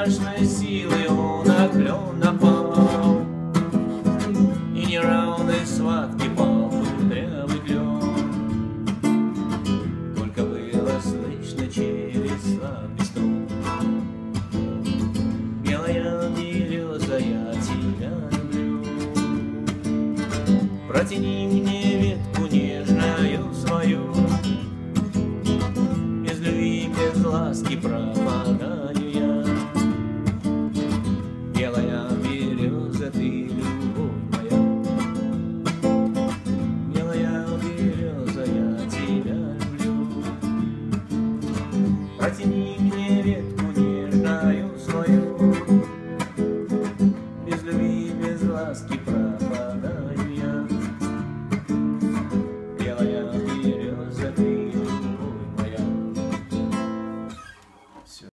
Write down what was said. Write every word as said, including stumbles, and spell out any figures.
страшной силой он на клен напал, и неравной схватки пал кудрявый клен. Только было слышно через слабый стон: белая береза, я тебя люблю. Протяни мне ветку нежную свою, без любви, без ласки пропадаю я. Белая береза, ты любовь моя, белая береза, я тебя люблю. Протяни мне ветку нежную свою, без любви, без ласки пропадаю.